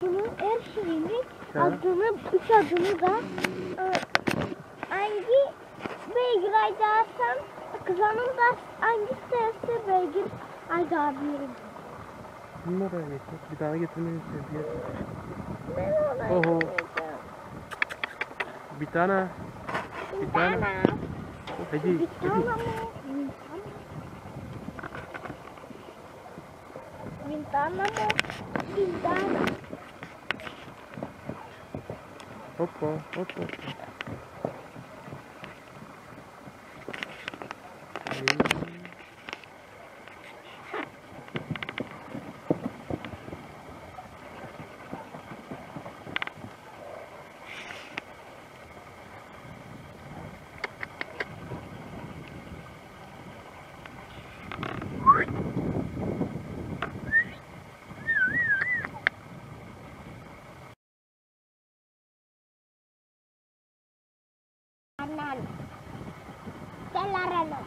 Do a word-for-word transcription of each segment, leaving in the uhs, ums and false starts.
bunun her şeyini, Ha. adını, üç adını da e, hangi beygir aydarsan kızanın da hangi derse beygir aydarlıyorum. Bunlar da yeter. Bir daha getirmeyi istiyor. Ben ona Oho. gitmeyeceğim. Bir tane. Bir tane. Hadi. Bir tane Hadi. mi? Bir tane mi? Bir tane. Hoppa. Hoppa. Kanan. Kelaran.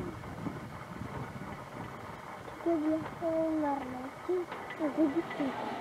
Kita biasa warna itu, aku gitu.